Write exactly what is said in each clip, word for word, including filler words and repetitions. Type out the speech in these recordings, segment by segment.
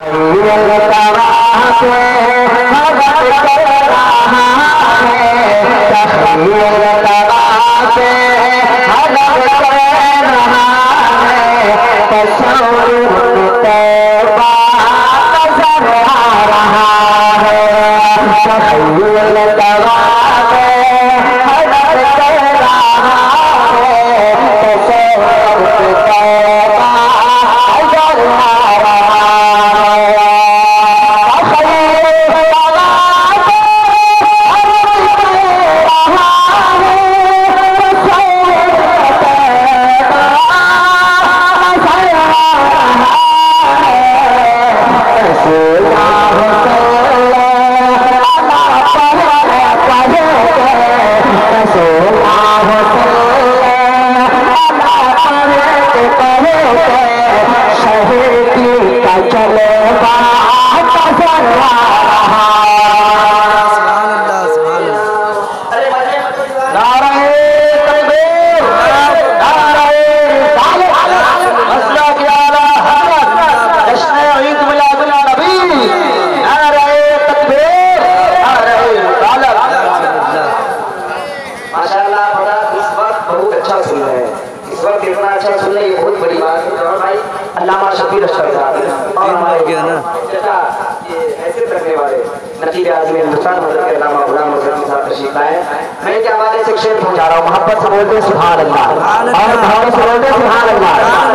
मैं क्या हवाले से शेर पहुंचा रहा हूँ, मोहब्बत से बोलते सुभान अल्लाह और भाव से बोलते सुभान अल्लाह।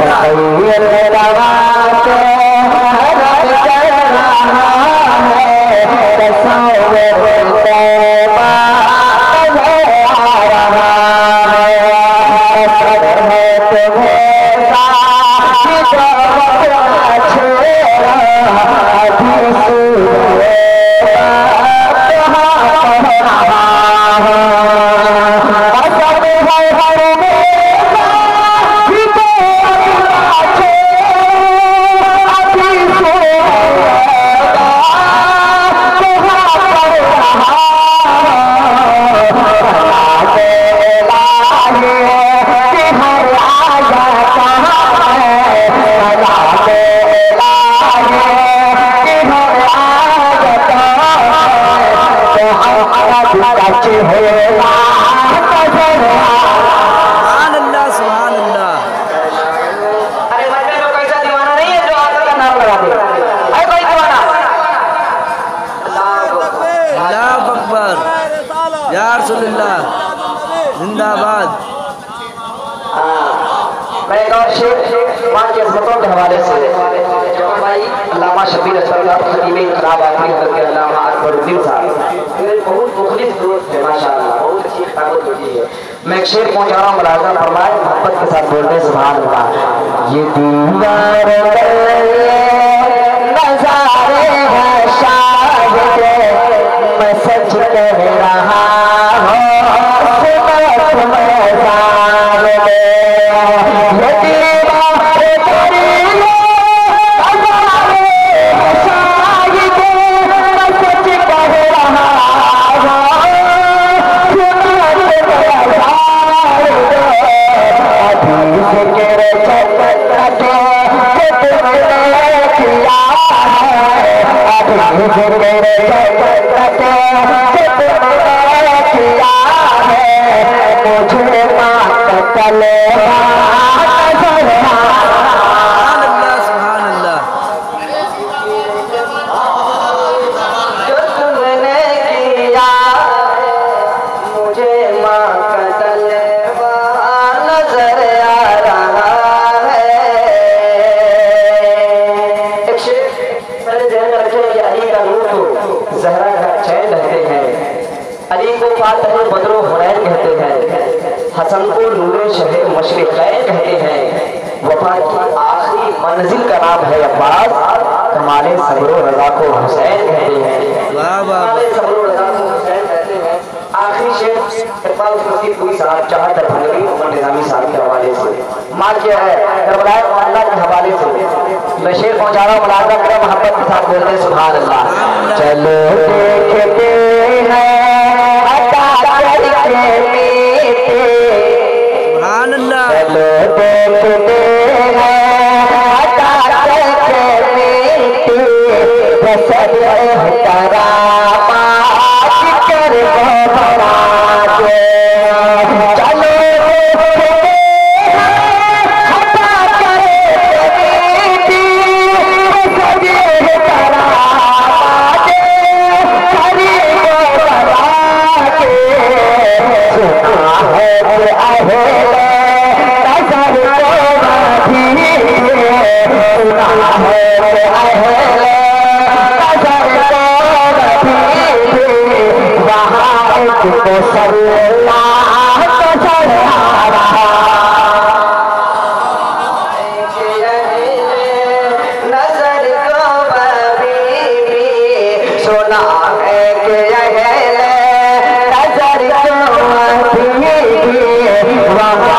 जिंदाबाद। मैं एक और शेर मां की अज़मतों के हवाले से जवान भाई अल्लामा शबीर असरदार खतीब इनकलाब आखिरी हज़रत के अल्लामा अकबरुद्दीन साहब मेरे बहुत मुखलिस दोस्त है माशाअल्लाह, बहुत अच्छी ताकत होती है। मैं एक शेर पहुंचा रहा हूँ, मुलाज़ा फरमाए, मोहब्बत के साथ बोलते हैं सुभान अल्लाह। ये दीवार नज़ारे हैं शायद मैं सच कह रहा हूँ, हसन को नूरे शहर मशरिक़ैन कहते हैं, वफा की आखिरी मंजिल का नाम है अब्बास, कमाले सब्र रज़ा को हुसैन कहते हैं। कमाले सब्र रज़ा को हुसैन कहते हैं। आखिरी शेर इकबाल फरीदी कोई साहब चाहत भंगरी उमर निज़ामी साहब के हवाले से मां क्या है करबला मोहल्ला के हवाले से मैं शेर पहुंचा रहा हूँ, मुलाज़ा करें, मोहब्बत के साथ बोलते हैं सुभान अल्लाह। चलो देखते हैं अता करके सुभान अल्लाह। चलो देखते हैं अता करके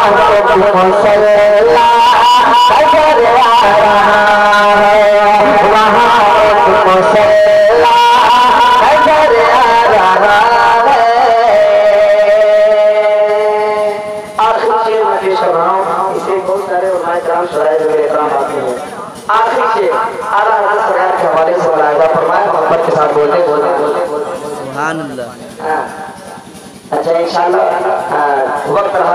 मुसल्ला नजर आ रहा है, वहाँ एक मुसल्ला नजर आ रहा है। आखिरी शेर मैं पेश कर रहा हूँ, इसे बहुत सारे उलमाए किराम शराय मेरे इकराम आते हैं। आखिरी शेर आला हज़रत सरकार के हवाले से बनाया फरमाया, मोहब्बत के साथ बोलते बोलते बोलते सुभान अल्लाह। अच्छा इंशाअल्लाह वक्त रहा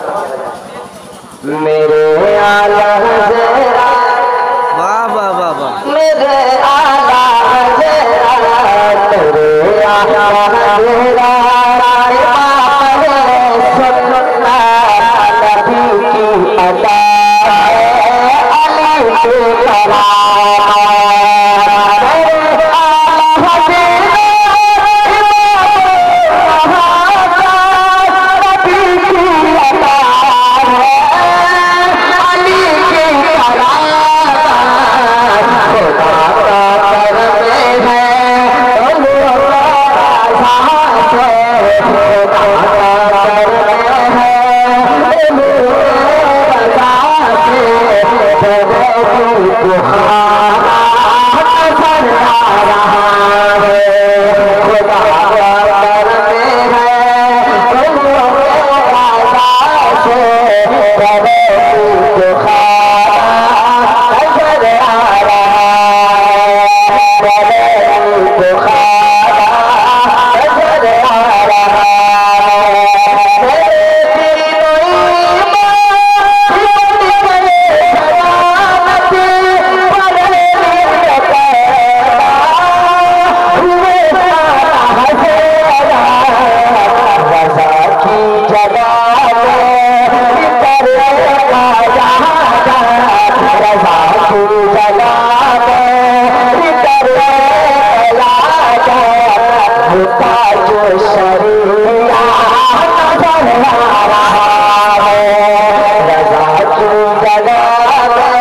मेरे आला ज़रा, वाह वाह वाह वाह, मेरे आला ज़रा, तेरे आला ज़रा सुन्नत नबी की अदा अली के करा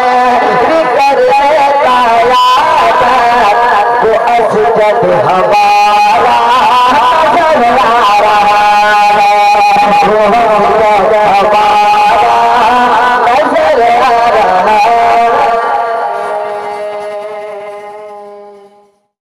हवा